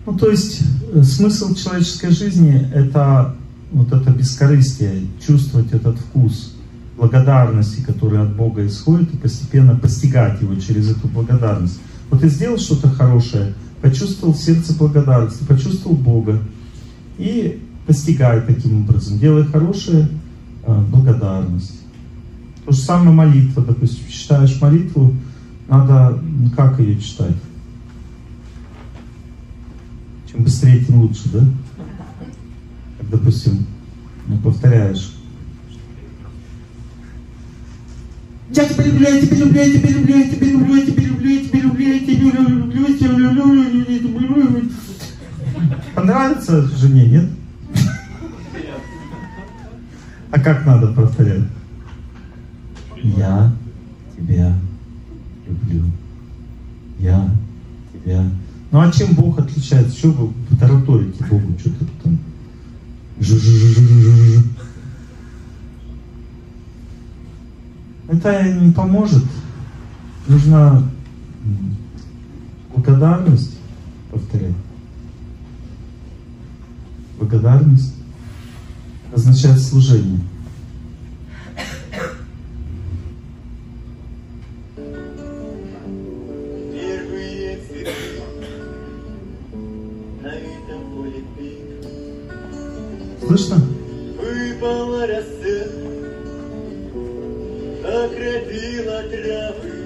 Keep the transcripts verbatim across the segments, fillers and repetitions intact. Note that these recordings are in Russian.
Ну, то есть смысл человеческой жизни — это вот это бескорыстие, чувствовать этот вкус благодарности, который от Бога исходит, и постепенно постигать его через эту благодарность. Вот ты сделал что-то хорошее, почувствовал в сердце благодарности, почувствовал Бога, и постигай таким образом, делай хорошее, благодарность. То же самое молитва, допустим, читаешь молитву, надо, как ее читать? Чем быстрее, тем лучше, да? Как, допустим, ну, повторяешь. Я тебя люблю, я тебя люблю, я тебя люблю, я тебя люблю, я тебя люблю, я тебя люблю, я тебя люблю, я тебя люблю, я тебя люблю. Понравится жене, нет? А как надо повторять? Я тебя люблю. Я тебя. Ну а чем Бог отличается? Что вы тараторите Богу? Что-то там. Жу-жу-жу-жу-жу-жу. Это не поможет. Нужна благодарность повторять. Благодарность означает служение. Первые цветы на этом поле бит. Слышно? Выпала роса, окропила травы,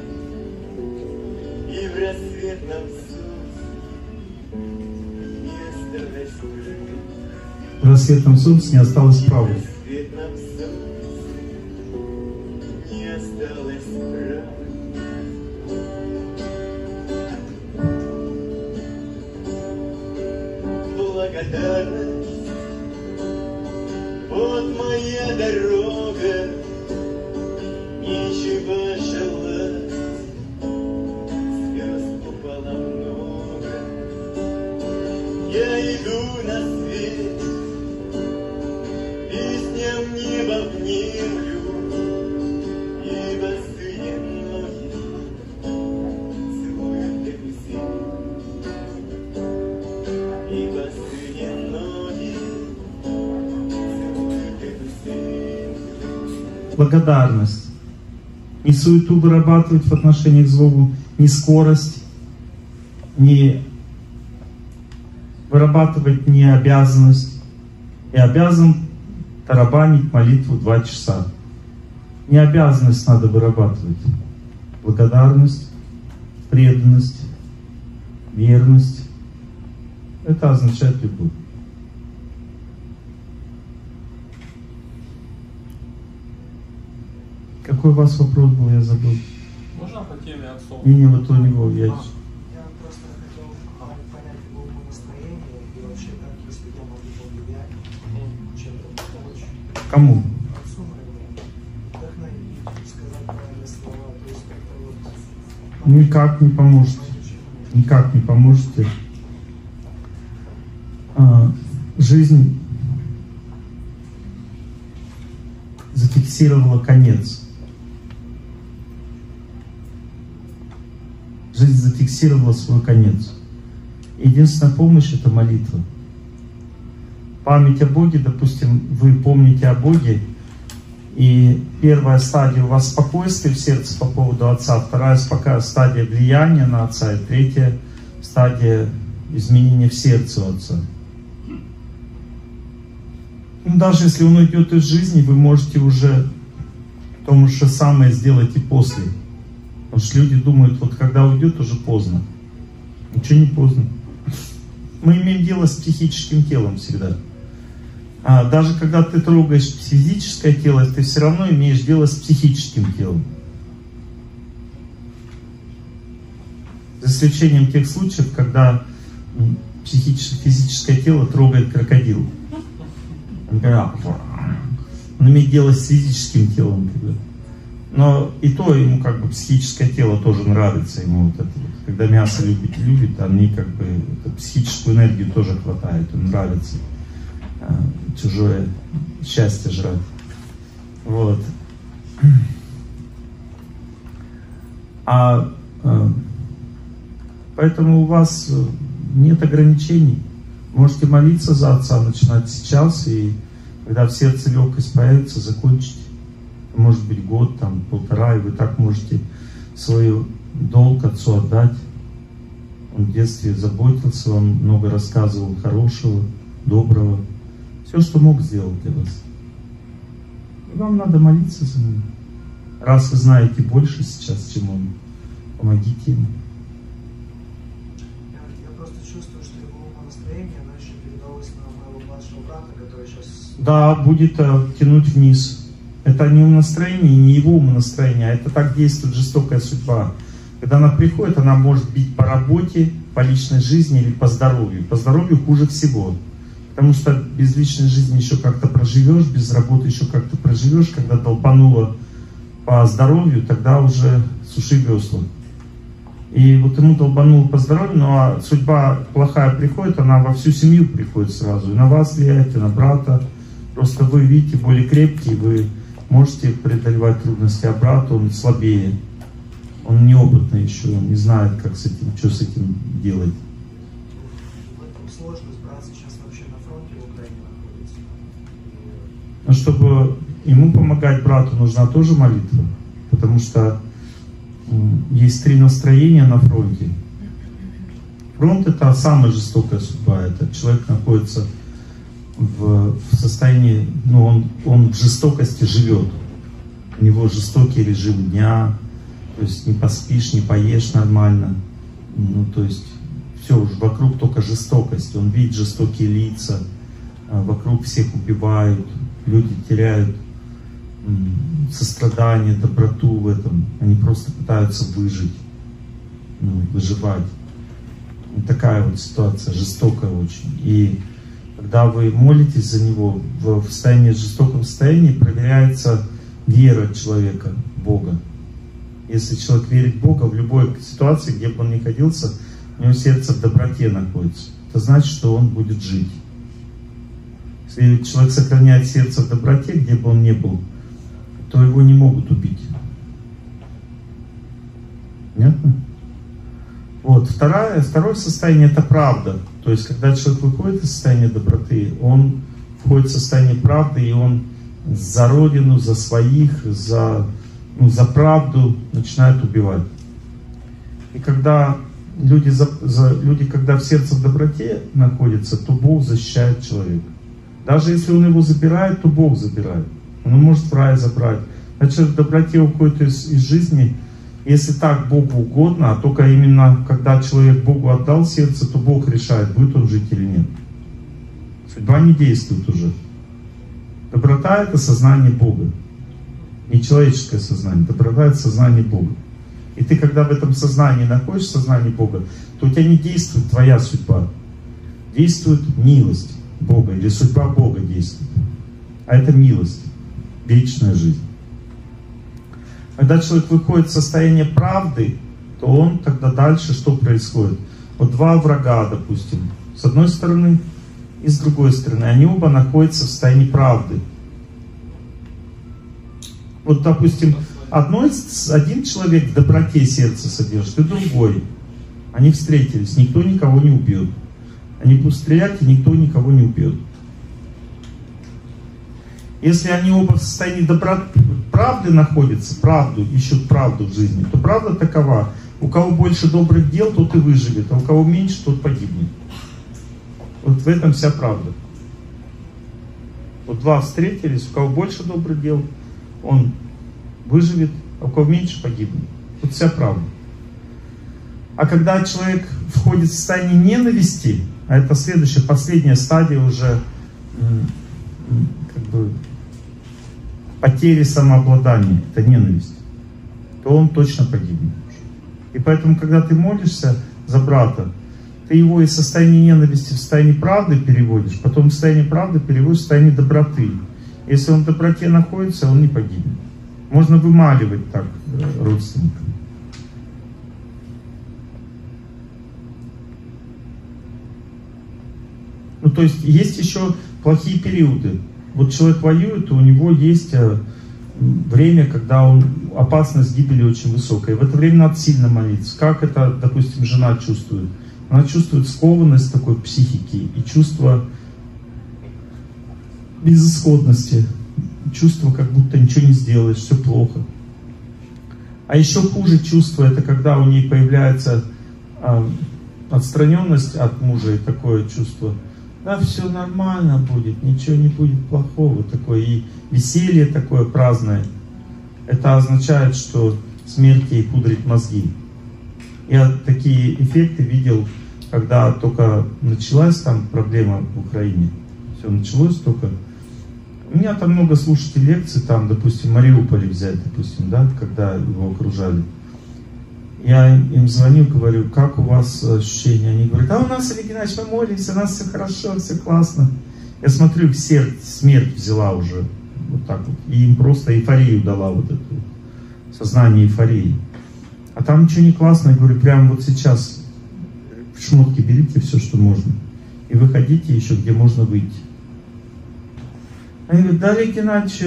и в рассветном солнце не осталось правды. В рассветном солнце не осталось правды. В рассветном солнце не осталось правды. Благодарность, вот моя дорога, нечего желать, звезд упало много. Я иду на свет, песням неба внемлю, и босые ноги целуют эту землю, и босые ноги целуют эту землю. Благодарность. Не суету вырабатывать в отношениях к Богу, не скорость, не вырабатывать не обязанность. Я обязан тарабанить молитву два часа. Не обязанность надо вырабатывать. Благодарность, преданность, верность. Это означает любовь. Какой у вас вопрос был, я забыл. Можно по теме отцов? Не, не, вот у него я... Я просто хотел понять его настроение и вообще, как, если я могу повлиять, чем-то помочь. Кому? Отцу моему вдохновить, сказать правильные слова, то есть как-то вот... Никак не поможете. Никак не поможете. А, жизнь зафиксировала конец. Жизнь зафиксировала свой конец. Единственная помощь — это молитва. Память о Боге, допустим, вы помните о Боге, и первая стадия у вас спокойствие в сердце по поводу Отца, вторая стадия влияния на Отца, и третья стадия изменения в сердце у Отца. Ну, даже если Он уйдет из жизни, вы можете уже то же самое сделать и после. Потому что люди думают, вот когда уйдет, уже поздно. Ничего не поздно. Мы имеем дело с психическим телом всегда. А даже когда ты трогаешь физическое тело, ты все равно имеешь дело с психическим телом. За исключением тех случаев, когда психическое, физическое тело трогает крокодил. Он имеет дело с физическим телом. Но и то ему как бы психическое тело тоже нравится. Ему вот это вот. Когда мясо любит, любит, они как бы психическую энергию тоже хватает. Ему нравится а, чужое счастье жрать. Вот. А, а поэтому у вас нет ограничений. Можете молиться за отца, начинать сейчас, и когда в сердце легкость появится, закончить. Может быть, год, там, полтора, и вы так можете свой долг отцу отдать. Он в детстве заботился, он много рассказывал хорошего, доброго. Все, что мог, сделал для вас. И вам надо молиться за него. Раз вы знаете больше сейчас, чем он, помогите ему. Я, я просто чувствую, что его умонастроение, оно еще передалось на моего младшего брата, который сейчас... Да, будет э, тянуть вниз. Это не умонастроение, не его умонастроение, а это так действует жестокая судьба. Когда она приходит, она может бить по работе, по личной жизни или по здоровью. По здоровью хуже всего. Потому что без личной жизни еще как-то проживешь, без работы еще как-то проживешь. Когда долбануло по здоровью, тогда уже суши весла. И вот ему долбануло по здоровью, но судьба плохая приходит, она во всю семью приходит сразу. И на вас влияет, и на брата. Просто вы, видите, более крепкие, вы можете преодолевать трудности, а брат, он слабее. Он неопытный еще, он не знает, как с этим, что с этим делать. В этом сложность, брат сейчас вообще на фронте в Украине находится. Но чтобы ему помогать брату, нужна тоже молитва. Потому что есть три настроения на фронте. Фронт — это самая жестокая судьба. Это человек находится в, в состоянии, ну, он, он в жестокости живет. У него жестокий режим дня, то есть не поспишь, не поешь нормально. Ну, то есть все, уже вокруг только жестокость. Он видит жестокие лица, вокруг всех убивают, люди теряют сострадание, доброту в этом. Они просто пытаются выжить, ну, выживать. И такая вот ситуация, жестокая очень. И когда вы молитесь за него, в состоянии, жестоком состоянии проверяется вера человека в Бога. Если человек верит в Бога, в любой ситуации, где бы он ни находился, у него сердце в доброте находится. Это значит, что он будет жить. Если человек сохраняет сердце в доброте, где бы он ни был, то его не могут убить. Понятно? Вот. Второе, второе состояние — это правда. То есть, когда человек выходит из состояния доброты, он входит в состояние правды, и он за родину, за своих, за, ну, за правду начинает убивать. И когда люди, за, за, люди, когда в сердце в доброте находятся, то Бог защищает человека. Даже если он его забирает, то Бог забирает. Он может в рай забрать. Значит, в доброте уходит из, из жизни. Если так Богу угодно, а только именно когда человек Богу отдал сердце, то Бог решает, будет он жить или нет. Судьба не действует уже. Доброта — это сознание Бога. Не человеческое сознание. Доброта — это сознание Бога. И ты, когда в этом сознании находишься, в сознании Бога, то у тебя не действует твоя судьба. Действует милость Бога, или судьба Бога действует. А это милость, вечная жизнь. Когда человек выходит в состояние правды, то он тогда дальше что происходит? Вот два врага, допустим, с одной стороны и с другой стороны. Они оба находятся в состоянии правды. Вот, допустим, одной, один человек в доброте сердце содержит, и другой. Они встретились, никто никого не убьет. Они будут стрелять, и никто никого не убьет. Если они оба в состоянии доброты, правды находятся, правду, ищут правду в жизни, то правда такова: у кого больше добрых дел, тот и выживет, а у кого меньше, тот погибнет. Вот в этом вся правда. Вот два встретились, у кого больше добрых дел, он выживет, а у кого меньше, погибнет. Вот вся правда. А когда человек входит в состояние ненависти, а это следующая, последняя стадия уже как бы потери самообладания, это ненависть, то он точно погибнет. И поэтому, когда ты молишься за брата, ты его из состояния ненависти в состояние правды переводишь, потом в состояние правды переводишь в состояние доброты. Если он в доброте находится, он не погибнет. Можно вымаливать так родственников. Ну, то есть, есть еще плохие периоды. Вот человек воюет, и у него есть время, когда он, опасность гибели очень высокая. И в это время надо сильно молиться. Как это, допустим, жена чувствует? Она чувствует скованность такой психики и чувство безысходности, чувство, как будто ничего не сделаешь, все плохо. А еще хуже чувство, это когда у нее появляется а, отстраненность от мужа и такое чувство, да, все нормально будет, ничего не будет плохого, такое, и веселье такое праздное. Это означает, что смерть ей пудрит мозги. Я такие эффекты видел, когда только началась там проблема в Украине. Все началось только. У меня там много слушателей лекций, там, допустим, Мариуполь взять, допустим, да, когда его окружали. Я им звоню, говорю, как у вас ощущения? Они говорят, а у нас, Олег Геннадьевич, мы молимся, у нас все хорошо, все классно. Я смотрю, их смерть, смерть взяла уже, вот так вот, и им просто эйфорию дала, вот эту, сознание эйфории. А там ничего не классно, я говорю, прямо вот сейчас в шмотки берите все, что можно, и выходите еще, где можно выйти. Они говорят, да, Олег Геннадьевич,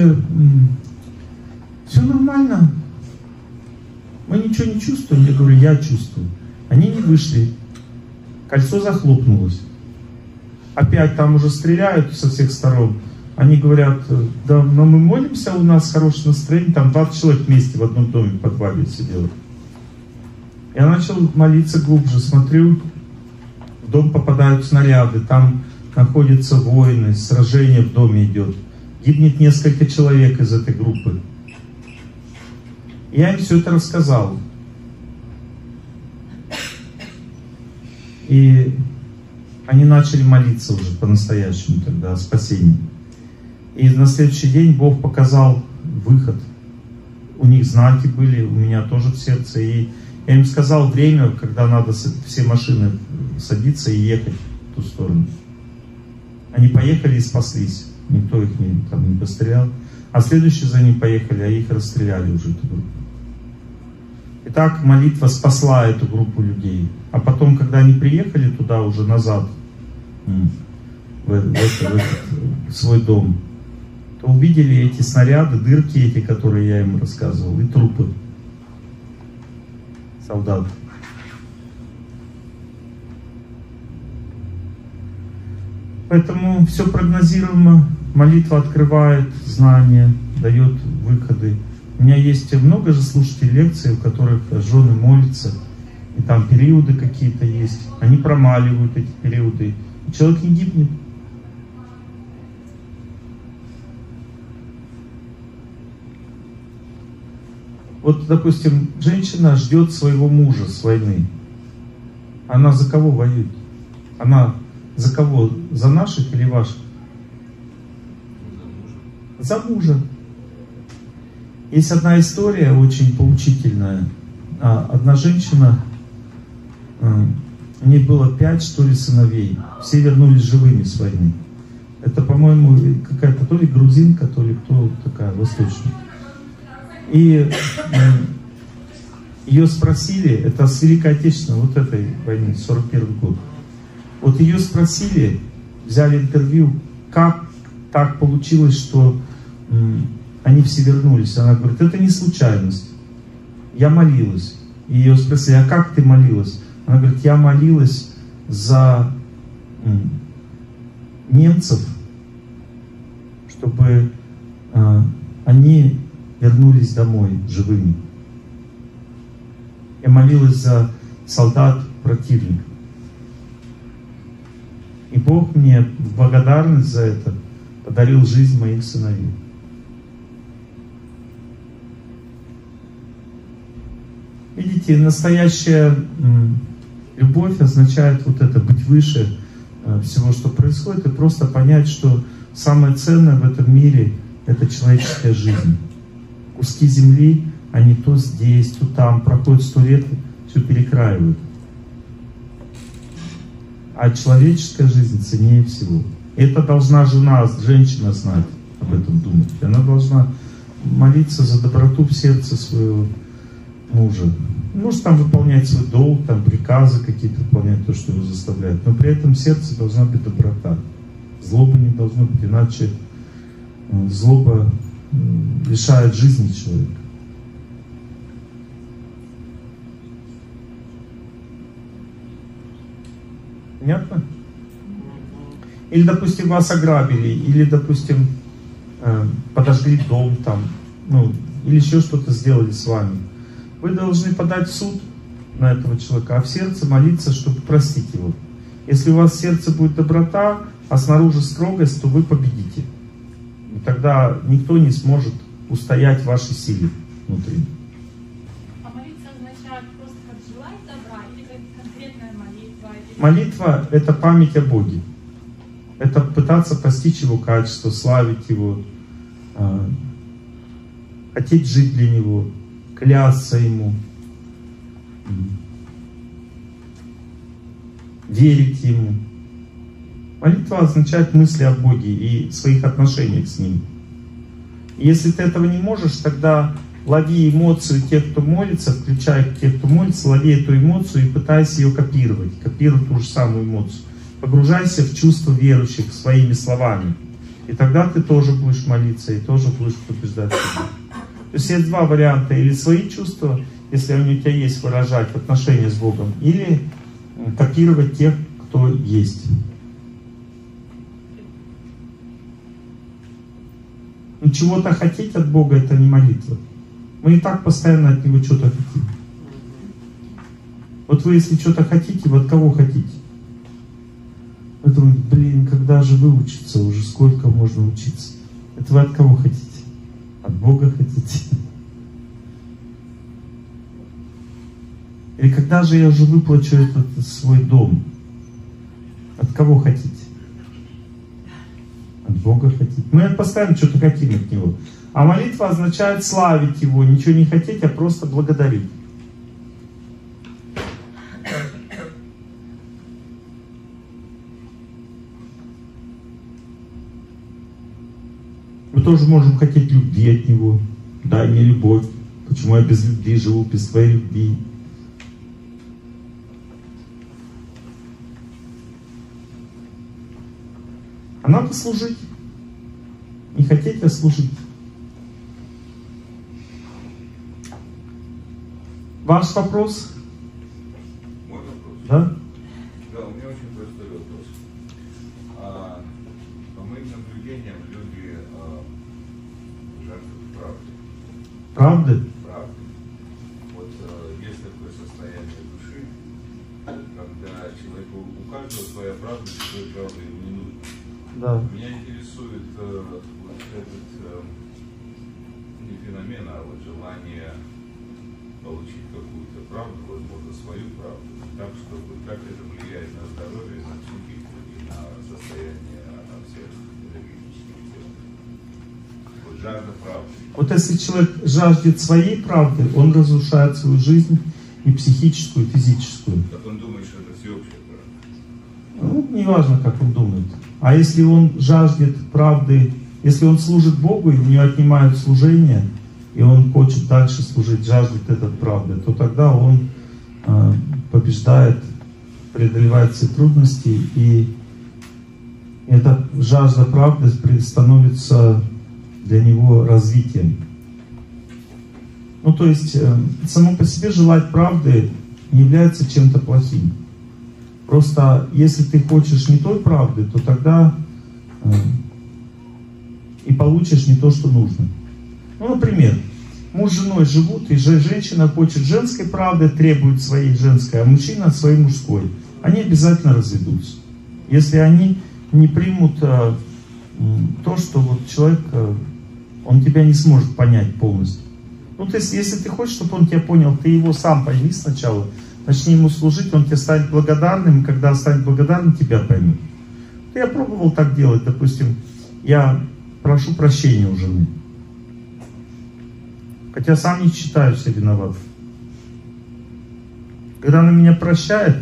все нормально. Мы ничего не чувствуем. Я говорю, я чувствую. Они не вышли. Кольцо захлопнулось. Опять там уже стреляют со всех сторон. Они говорят, да, но мы молимся, у нас хорошее настроение. Там двадцать человек вместе в одном доме в подвале сидело. Я начал молиться глубже. Смотрю, в дом попадают снаряды. Там находятся воины, сражение в доме идет. Гибнет несколько человек из этой группы. Я им все это рассказал. И они начали молиться уже по-настоящему тогда о спасении. И на следующий день Бог показал выход. У них знаки были, у меня тоже в сердце. И я им сказал время, когда надо все машины садиться и ехать в ту сторону. Они поехали и спаслись. Никто их не, там, не пострелял. А следующие за ним поехали, а их расстреляли уже, эту группу. И так молитва спасла эту группу людей. А потом, когда они приехали туда уже назад, в, в, в, этот, в свой дом, то увидели эти снаряды, дырки эти, которые я им рассказывал, и трупы солдат. Поэтому все прогнозируемо. Молитва открывает знания, дает выходы. У меня есть много же слушателей лекций, в которых жены молятся, и там периоды какие-то есть. Они промаливают эти периоды, и человек не гибнет. Вот, допустим, женщина ждет своего мужа с войны. Она за кого воюет? Она за кого? За наших или ваших? За мужа. Есть одна история очень поучительная. Одна женщина, у нее было пять, что ли, сыновей. Все вернулись живыми с войны. Это, по-моему, какая-то то ли грузинка, то ли кто такая, восточная. И ее спросили, это с Великой Отечественной, вот этой войны, сорок первый год. Вот ее спросили, взяли интервью, как так получилось, что они все вернулись. Она говорит, это не случайность. Я молилась. И ее спросили, а как ты молилась? Она говорит, я молилась за немцев, чтобы э, они вернулись домой живыми. Я молилась за солдат противника. И Бог мне в благодарность за это подарил жизнь моих сыновей. Видите, настоящая любовь означает вот это, быть выше всего, что происходит, и просто понять, что самое ценное в этом мире — это человеческая жизнь. Куски земли, они то здесь, то там, проходят сто лет, все перекраивают. А человеческая жизнь ценнее всего. И это должна жена, женщина знать, об этом думать. Она должна молиться за доброту в сердце своего мужа. Может там выполнять свой долг, там приказы какие-то выполнять, то, что его заставляет. Но при этом в сердце должна быть доброта. Злобы не должно быть, иначе злоба лишает жизни человека. Понятно? Или, допустим, вас ограбили, или, допустим, подожгли дом там, ну, или еще что-то сделали с вами. Вы должны подать в суд на этого человека, а в сердце молиться, чтобы простить его. Если у вас в сердце будет доброта, а снаружи строгость, то вы победите. И тогда никто не сможет устоять в вашей силе внутри. А молиться означает просто как желать добра или как конкретная молитва? Или... Молитва — это память о Боге. Это пытаться постичь Его качество, славить Его, э, хотеть жить для Него, клясться Ему, верить Ему. Молитва означает мысли о Боге и своих отношениях с Ним. И если ты этого не можешь, тогда лови эмоцию тех, кто молится, включая тех, кто молится, лови эту эмоцию и пытайся ее копировать, копируй ту же самую эмоцию. Погружайся в чувство верующих своими словами. И тогда ты тоже будешь молиться, и тоже будешь побеждать себя. То есть есть два варианта. Или свои чувства, если они у тебя есть, выражать в отношении с Богом, или копировать тех, кто есть. Но чего-то хотеть от Бога — это не молитва. Мы и так постоянно от Него что-то хотим. Вот вы, если что-то хотите, вы от кого хотите? Вы думаете, блин, когда же выучиться? Уже сколько можно учиться? Это вы от кого хотите? От Бога хотите? Или когда же я уже выплачу этот свой дом? От кого хотите? От Бога хотите? Мы постоянно что-то хотим от Него. А молитва означает славить Его, ничего не хотеть, а просто благодарить. Мы тоже можем хотеть любви от Него. Дай мне любовь. Почему я без любви живу, без твоей любви? А надо служить. Не хотеть, а служить. Ваш вопрос? Мой вопрос? Да? Да, у меня очень простой вопрос. А, по моим наблюдениям, люди а, жаждут правды. Правды? Правды. Вот а, есть такое состояние души, когда человеку, у каждого своя правда, своей правды ему не нужно. Да. Меня интересует а, вот этот, а, не феномен, а вот желание получить какую-то правду, возможно, свою правду, так, чтобы как это влияет на здоровье, на психику и на состояние всех энергетических тел. Вот жажда правды. Вот если человек жаждет своей правды, он разрушает свою жизнь, и психическую, и физическую. Так он думает, что это всеобщая правда. Ну, не важно, как он думает. А если он жаждет правды, если он служит Богу, и у него отнимают служение, и он хочет дальше служить, жаждет этой правды, то тогда он э, побеждает, преодолевает все трудности, и эта жажда правды становится для него развитием. Ну, то есть, э, само по себе желать правды не является чем-то плохим. Просто, если ты хочешь не той правды, то тогда э, и получишь не то, что нужно. Ну, например, муж с женой живут, и женщина хочет женской правды, требует своей женской, а мужчина своей мужской. Они обязательно разведутся. Если они не примут а, то, что вот человек, а, он тебя не сможет понять полностью. Ну, то есть, если ты хочешь, чтобы он тебя понял, ты его сам пойми сначала, начни ему служить, он тебе станет благодарным, и когда станет благодарным, тебя поймет. Я пробовал так делать, допустим, я прошу прощения у жены. Хотя сам не считаю себя виноватым. Когда она меня прощает,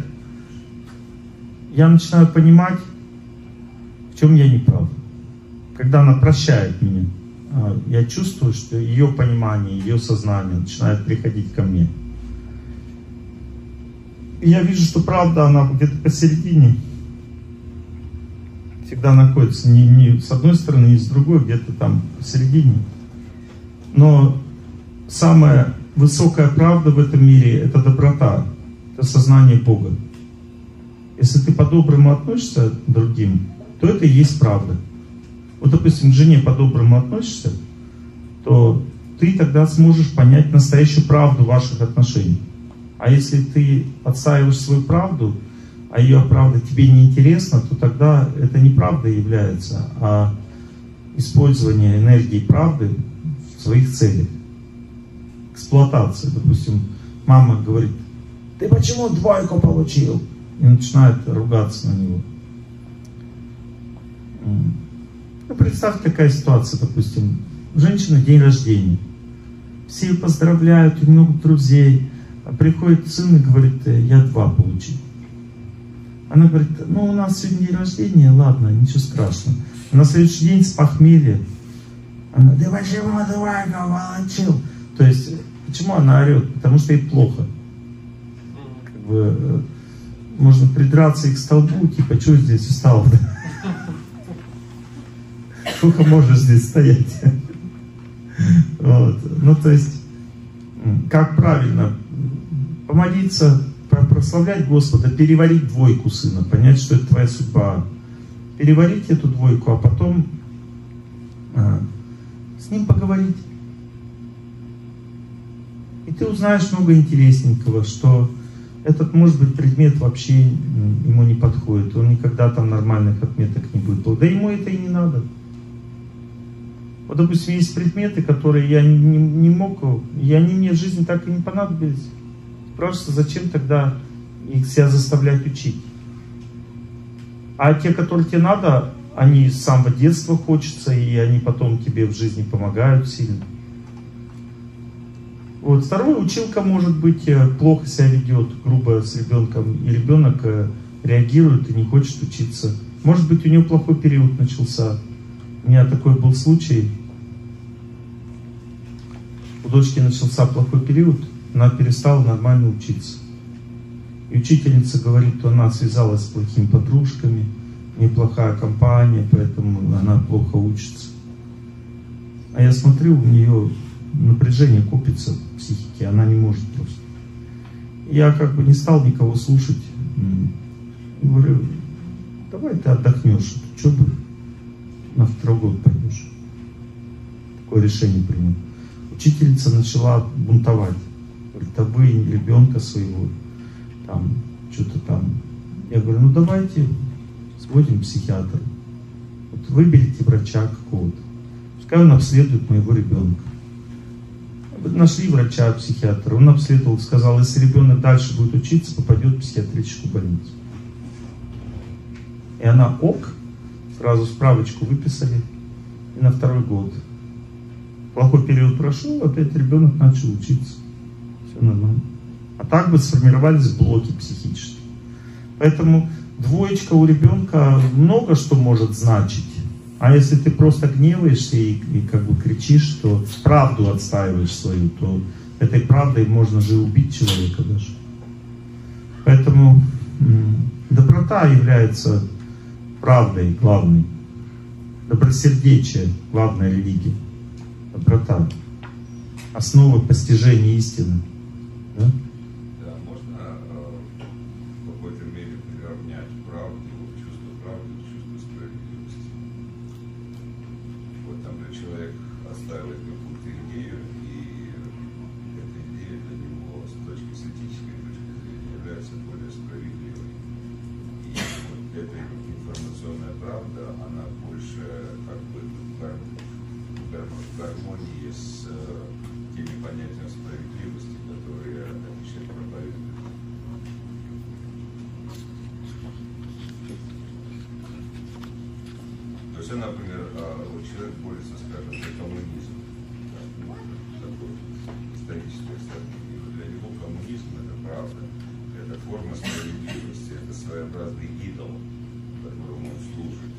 я начинаю понимать, в чем я не прав. Когда она прощает меня, я чувствую, что ее понимание, ее сознание начинает приходить ко мне. И я вижу, что правда, она где-то посередине всегда находится не, не с одной стороны, не с другой, где-то там посередине. Но самая высокая правда в этом мире — это доброта, это сознание Бога. Если ты по-доброму относишься к другим, то это и есть правда. Вот, допустим, к жене по-доброму относишься, то ты тогда сможешь понять настоящую правду ваших отношений. А если ты отстаиваешь свою правду, а ее правда тебе не интересна, то тогда это не правда является, а использование энергии правды в своих целях. Эксплуатация. Допустим, мама говорит: ты почему двойку получил? И начинает ругаться на него. Ну, представь, такая ситуация, допустим, женщина день рождения. Все ее поздравляют, у нее много друзей. А приходит сын и говорит: я два получил. Она говорит: ну, у нас сегодня день рождения, ладно, ничего страшного. А на следующий день с похмелья она: ты почему двойку получил? То есть, почему она орет? Потому что ей плохо. Как бы, можно придраться и к столбу, типа, что здесь встал? Сколько можешь здесь стоять? Вот. Ну, то есть, как правильно помолиться, прославлять Господа, переварить двойку сына, понять, что это твоя судьба, переварить эту двойку, а потом а, с ним поговорить. И ты узнаешь много интересненького, что этот, может быть, предмет вообще ему не подходит, он никогда там нормальных отметок не будет, да ему это и не надо. Вот, допустим, есть предметы, которые я не, не мог, и они мне в жизни так и не понадобились. Просто зачем тогда их себя заставлять учить? А те, которые тебе надо, они с самого детства хочется, и они потом тебе в жизни помогают сильно. Вот. Второе, училка, может быть, плохо себя ведет, грубо с ребенком, и ребенок реагирует и не хочет учиться. Может быть, у него плохой период начался. У меня такой был случай. У дочки начался плохой период, она перестала нормально учиться. И учительница говорит, что она связалась с плохими подружками, неплохая компания, поэтому она плохо учится. А я смотрю, у нее напряжение копится в психике, она не может просто. Я как бы не стал никого слушать. Говорю: давай ты отдохнешь, что бы на второй год пойдешь. Такое решение принял. Учительница начала бунтовать. Говорит: а вы ребенка своего, там, что-то там. Я говорю: ну давайте сводим к психиатру. Вот выберите врача какого-то. Пускай он обследует моего ребенка. Нашли врача, психиатра. Он обследовал, сказал: если ребенок дальше будет учиться, попадет в психиатрическую больницу. И она ок, сразу справочку выписали. И на второй год. Плохой период прошел, опять ребенок начал учиться. Все нормально. А так бы сформировались блоки психические. Поэтому двоечка у ребенка много что может значить. А если ты просто гневаешься и, и как бы кричишь, что правду отстаиваешь свою, то этой правдой можно же убить человека даже. Поэтому м- доброта является правдой главной. Добросердечие — главная религия. Доброта. Основа постижения истины. Да? Да, можно э, в какой-то мере приравнять правду, чувство правды к чувству справедливости. Вот там человек отстаивает какую-то идею, и эта идея для него с точки с этической точки зрения является более справедливой. И вот эта информационная правда, она больше как бы в гармонии с теми понятиями справедливости, которые этот человек проповедует. То есть, например, вот человек борется, скажем, за коммунизм, такое историческое сравнение. Для него коммунизм — это правда, это форма справедливости, это своеобразный идол, которому он служит.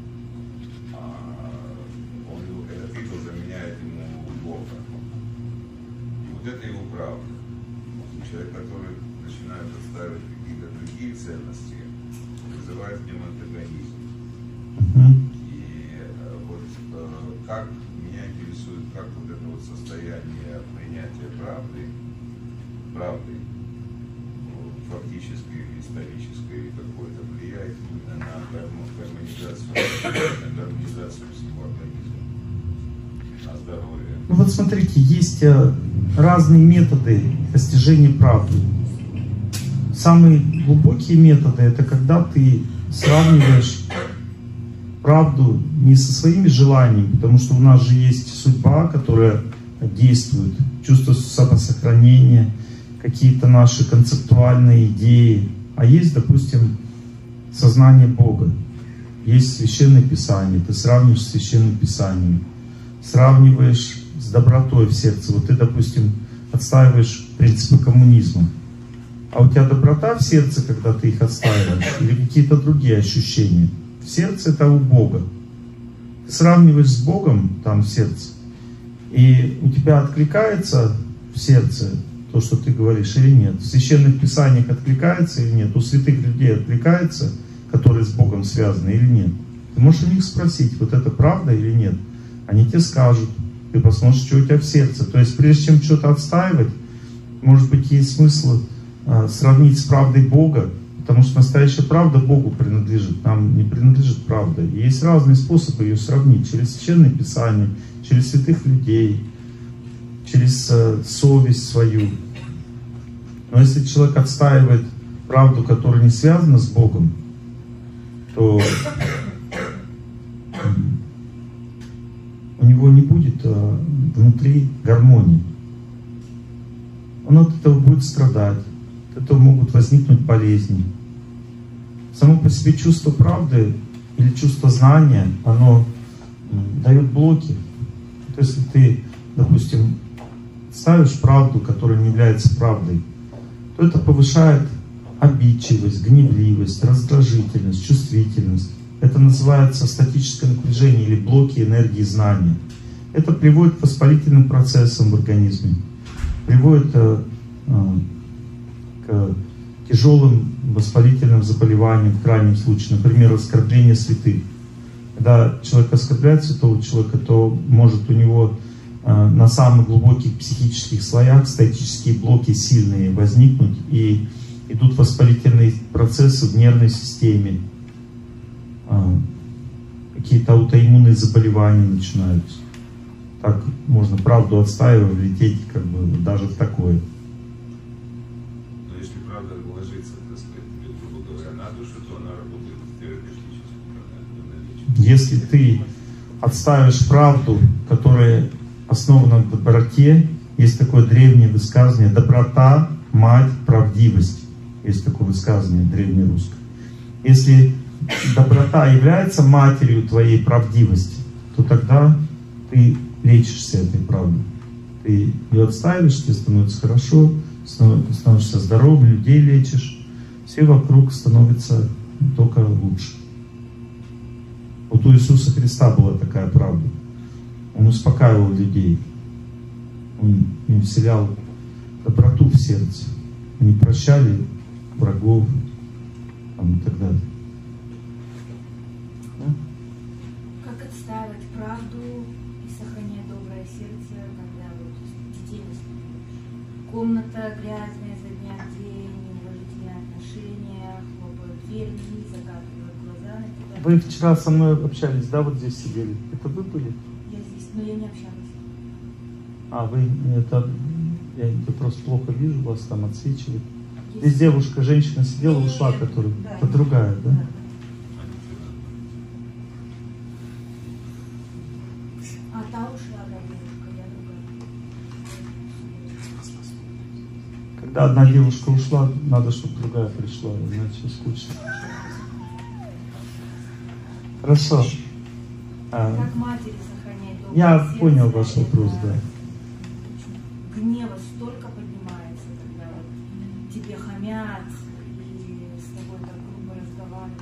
Он, этот идол заменяет ему Бога. И вот это его правда. Человек, который начинает отстаивать какие-то другие ценности, вызывает в нем антагонизм. Uh-huh. И вот как меня интересует, как вот это вот состояние принятия правды, правды, ну, фактической или исторической какой-то гармонизацию, гармонизацию всего организма, на здоровье. Ну вот смотрите, есть разные методы достижения правды. Самые глубокие методы — это когда ты сравниваешь правду не со своими желаниями, потому что у нас же есть судьба, которая действует, чувство самосохранения, какие-то наши концептуальные идеи, а есть, допустим, сознание Бога, есть Священное Писание, ты сравниваешь с Священным Писанием, сравниваешь с добротой в сердце. Вот ты, допустим, отстаиваешь принципы коммунизма, а у тебя доброта в сердце, когда ты их отстаиваешь, или какие-то другие ощущения? В сердце — это у Бога. Ты сравниваешь с Богом там в сердце, и у тебя откликается в сердце то, что ты говоришь, или нет? В Священных Писаниях откликается или нет? У святых людей откликается, которые с Богом связаны, или нет? Ты можешь у них спросить, вот это правда или нет? Они тебе скажут. Ты посмотришь, что у тебя в сердце. То есть прежде чем что-то отстаивать, может быть, есть смысл а, сравнить с правдой Бога, потому что настоящая правда Богу принадлежит, нам не принадлежит правда. И есть разные способы ее сравнить: через Священное Писание, через святых людей, через э, совесть свою. Но если человек отстаивает правду, которая не связана с Богом, то у него не будет э, внутри гармонии. Он от этого будет страдать, от этого могут возникнуть болезни. Само по себе чувство правды или чувство знания, оно дает блоки. То есть, если ты, допустим, ставишь правду, которая не является правдой, то это повышает обидчивость, гневливость, раздражительность, чувствительность. Это называется статическое напряжение или блоки энергии знания. Это приводит к воспалительным процессам в организме, приводит э, э, к тяжелым воспалительным заболеваниям в крайнем случае, например, оскорбление святых. Когда человек оскорбляет святого человека, то может у него э, на самых глубоких психических слоях статические блоки сильные возникнуть, и идут воспалительные процессы в нервной системе. Э, какие-то аутоиммунные заболевания начинаются. Так можно правду отстаивать, влететь как бы даже в такое. Но если правда ложится, так сказать, грубо говоря, на душу, то она работает терапевтически. Если ты отставишь правду, которая основана на доброте, есть такое древнее высказывание: доброта — мать правдивости. Есть такое высказывание древнерусское. Если доброта является матерью твоей правдивости, то тогда ты лечишься этой правдой. Ты ее отставишь, тебе становится хорошо, становишься здоровым, людей лечишь, все вокруг становится только лучше. Вот у Иисуса Христа была такая правда. Он успокаивал людей, он им вселял доброту в сердце. Они прощали врагов там, и так далее. Как отстаивать правду и сохранять доброе сердце, когда вот детей воспитываешь? Комната грязная за дня в день, неуважительные отношения, хлопают дверьми, закатывают глаза на тебя. Вы вчера со мной общались, да, вот здесь сидели? Это вы были? Я здесь, но я не общалась. А, вы, это, я, я просто плохо вижу, вас там отсвечивает. Есть. Здесь девушка, женщина сидела, Нет, ушла, нет, которая, да, это другая, да? Да. А та ушла, да, девушка, я другая. Когда одна девушка ушла, надо, чтобы другая пришла, иначе скучно. Хорошо. А, Как матери сохранять доброе я сердце, понял ваш это вопрос, да. Гнева столько поднимается, когда вот тебе хамят и с тобой так грубо разговаривают.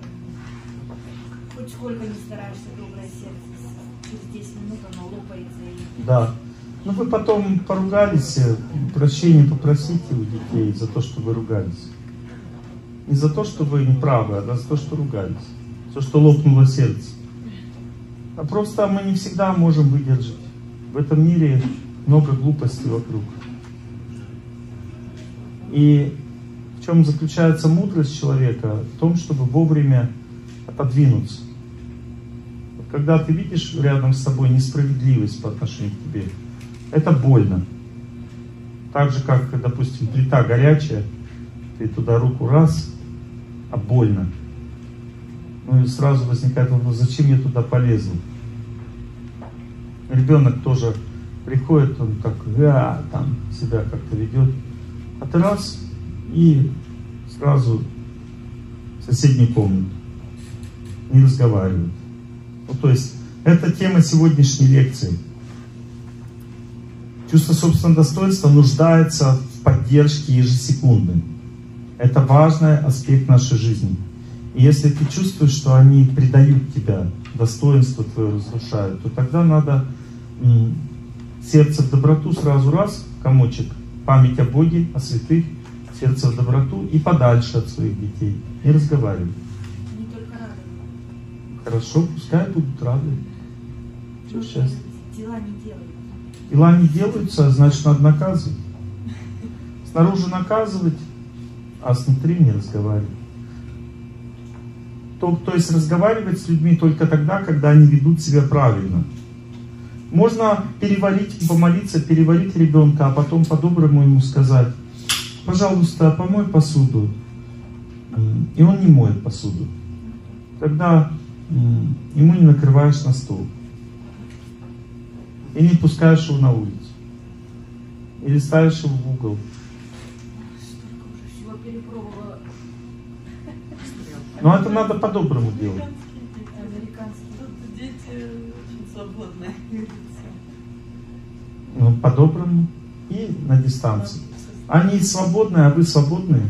Хоть сколько не стараешься, доброе сердце, через десять минут оно лопается. И... Да. Ну вы потом поругались, прощения попросите у детей за то, что вы ругались. Не за то, что вы неправы, а за то, что ругались. За то, что лопнуло сердце. А просто мы не всегда можем выдержать. В этом мире много глупостей вокруг. И в чем заключается мудрость человека? В том, чтобы вовремя подвинуться. Вот когда ты видишь рядом с собой несправедливость по отношению к тебе, это больно. Так же, как, допустим, плита горячая, ты туда руку раз, а больно. Ну и сразу возникает вопрос, зачем я туда полезу? Ребенок тоже приходит, он так, а, там себя как-то ведет. А ты раз и сразу в соседнюю комнату. Не разговаривают. Ну, то есть, это тема сегодняшней лекции. Чувство собственного достоинства нуждается в поддержке ежесекундной. Это важный аспект нашей жизни. И если ты чувствуешь, что они предают тебя, достоинство твое разрушают, то тогда надо м, сердце в доброту сразу раз, комочек, память о Боге, о святых, сердце в доброту и подальше от своих детей. Не разговаривай. Не только радует. Хорошо, пускай будут рады. Все счастье. Дела не делают. Дела не делаются, значит надо наказывать. Снаружи наказывать, а снутри не разговаривать. То, то есть разговаривать с людьми только тогда, когда они ведут себя правильно. Можно переварить, помолиться, переварить ребенка, а потом по-доброму ему сказать: пожалуйста, помой посуду. И он не моет посуду. Тогда ему не накрываешь на стол. И не пускаешь его на улицу. Или ставишь его в угол. Столько уже всего перепробовала. Но это надо по-доброму делать. Американский. Тут дети очень свободные. Ну, по-доброму и на дистанции. Они свободные, а вы свободные.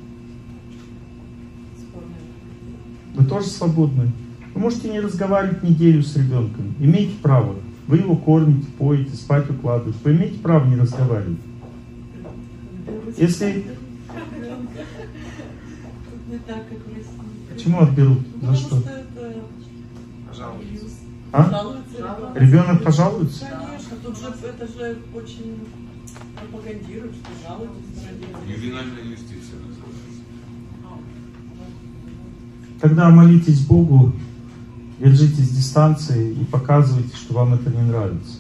Вы тоже свободны. Вы можете не разговаривать неделю с ребенком. Имеете право. Вы его кормите, поете, спать укладываете. Вы имеете право не разговаривать. Если... Не так, как в России. Почему отберут? За Потому что? что это... Пожалуйста. А? Жалуется ребенок. Ребенок пожалуется? Конечно, тут же это же очень пропагандирует, что жалуются родители. Ювенальная юстиция называется. Тогда молитесь Богу, держитесь дистанции и показывайте, что вам это не нравится.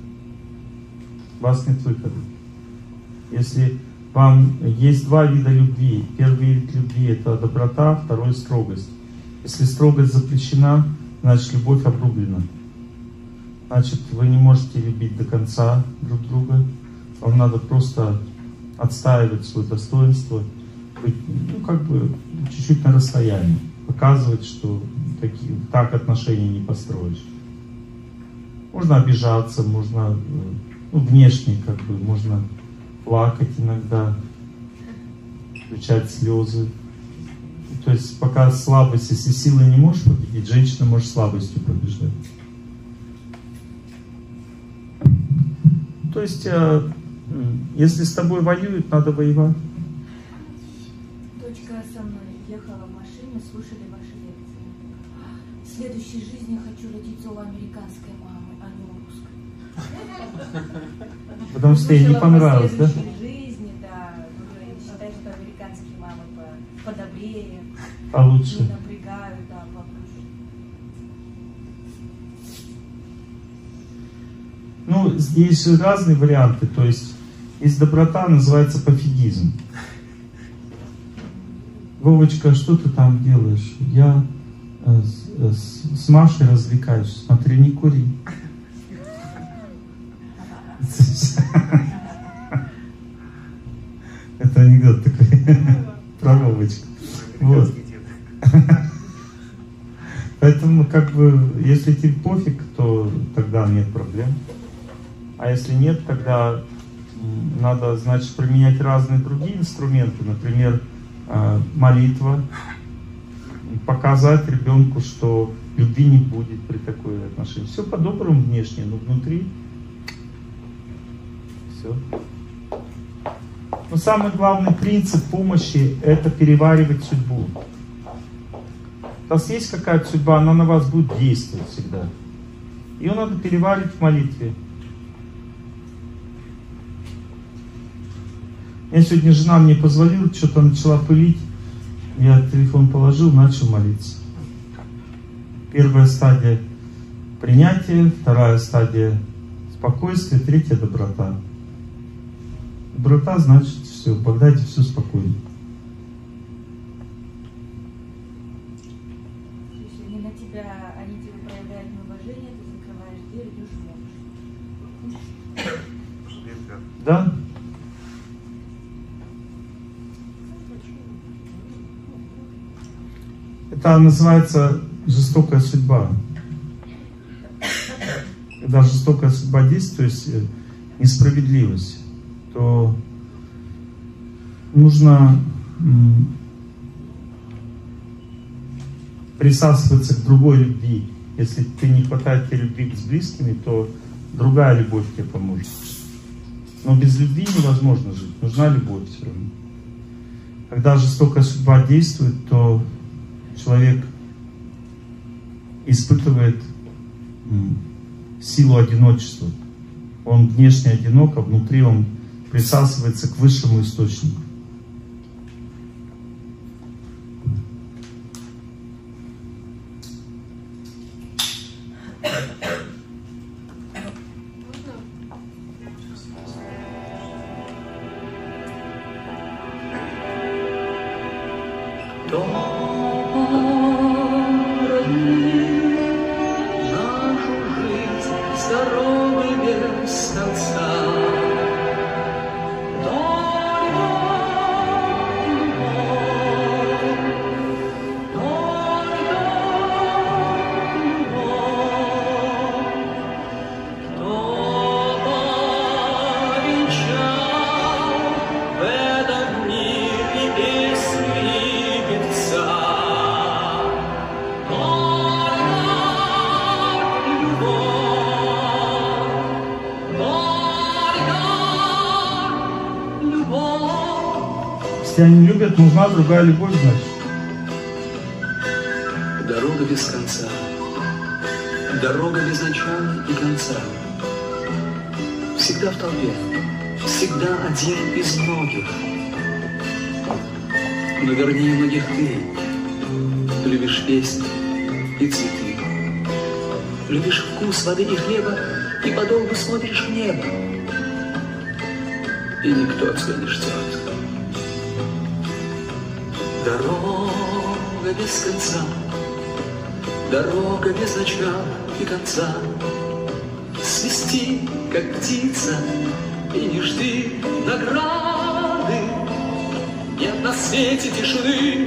У вас нет выхода. Если вам есть два вида любви. Первый вид любви — это доброта, второй — строгость. Если строгость запрещена, значит любовь обрублена. Значит, вы не можете любить до конца друг друга. Вам надо просто отстаивать свое достоинство, быть, ну, как бы, чуть-чуть на расстоянии. Показывать, что такие, так отношения не построишь. Можно обижаться, можно, ну, внешне, как бы, можно плакать иногда, включать слезы. То есть пока слабость, если силой не можешь победить, женщина может слабостью побеждать. То есть, если с тобой воюют, надо воевать. Дочка со мной ехала в машине, слушали ваши лекции. В следующей жизни хочу родиться у американской мамы, а не у русской. Потому что ей не понравилось, да? В следующей жизни, да. Считаю, что американские мамы подобрее. Получше. Не напрягают, да, получше. Ну, здесь разные варианты. То есть, есть доброта, называется пофигизм. Вовочка, что ты там делаешь? Я э, с, с Машей развлекаюсь. Смотри, не кури. Это анекдот такой про Вовочку. Вот. Поэтому, как бы, если тебе пофиг, то тогда нет проблем. А если нет, тогда надо, значит, применять разные другие инструменты. Например, молитва. Показать ребенку, что любви не будет при такой отношении. Все по-доброму внешне, но внутри все. Но самый главный принцип помощи — это переваривать судьбу. У вас есть какая-то судьба, она на вас будет действовать всегда. Ее надо переварить в молитве. Мне сегодня жена мне позвонила, что-то начала пылить. Я телефон положил, начал молиться. Первая стадия принятия, вторая стадия спокойствия, третья доброта. Доброта значит все, в Багдаде все спокойно. Если они на тебя, они тебе проявляют неуважение, ты закрываешь дверь, идешь в мокрый. Да? Это называется жестокая судьба. Когда жестокая судьба действует, то есть несправедливость, то нужно присасываться к другой любви. Если ты не хватает тебе любви с близкими, то другая любовь тебе поможет. Но без любви невозможно жить, нужна любовь все равно. Когда жестокая судьба действует, то человек испытывает силу одиночества. Он внешне одинок, а внутри он присасывается к высшему источнику. Если они любят, нужна другая любовь, значит. Дорога без конца, дорога без начала и конца. Всегда в толпе, всегда один из многих. Но вернее многих ты любишь песни и цветы. Любишь вкус воды и хлеба и подолгу смотришь в небо. И никто тебя не ждет. Дорога без конца, дорога без начала и конца. Свисти, как птица, и не жди награды. Нет на свете тишины,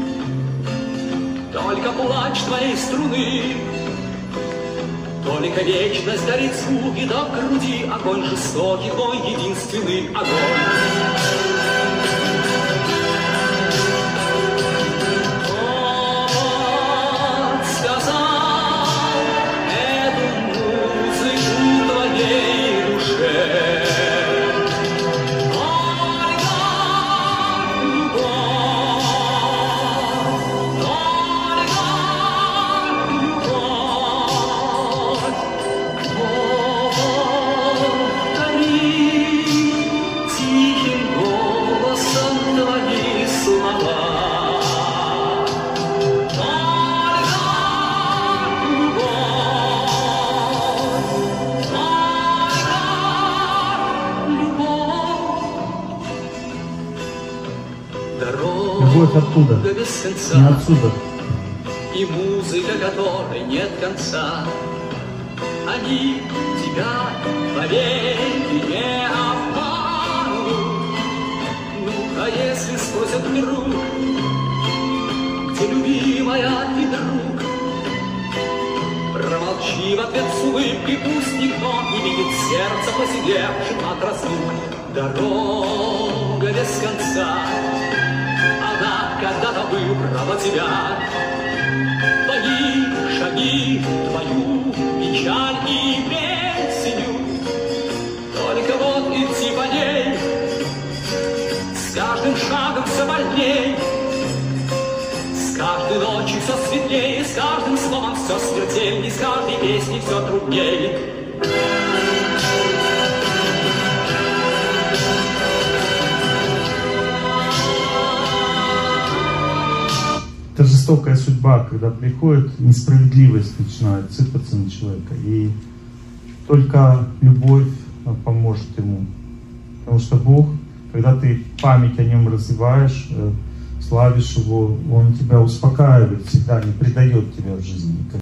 только плач твоей струны. Только вечность дарит звуки, да в груди огонь жестокий, твой единственный огонь. Любовь оттуда, не отсюда. И музыка, которой нет конца, они тебя вовеки не обманут. Ну, а если спросят вдруг, где любимая и друг, промолчи в ответ с улыбкой, пусть никто не видит сердца, посидевшим от разлук. Дорога без конца, она когда-то выбрала тебя. Твои шаги, твою печаль и песню. Только вот идти по ней с каждым шагом все больней, с каждой ночью все светлее, с каждым словом все смертельней, с каждой песней все трудней. Это же жестокая судьба, когда приходит, несправедливость начинает сыпаться на человека. И только любовь поможет ему. Потому что Бог, когда ты память о нем развиваешь, славишь его, он тебя успокаивает всегда, не предает тебя в жизни.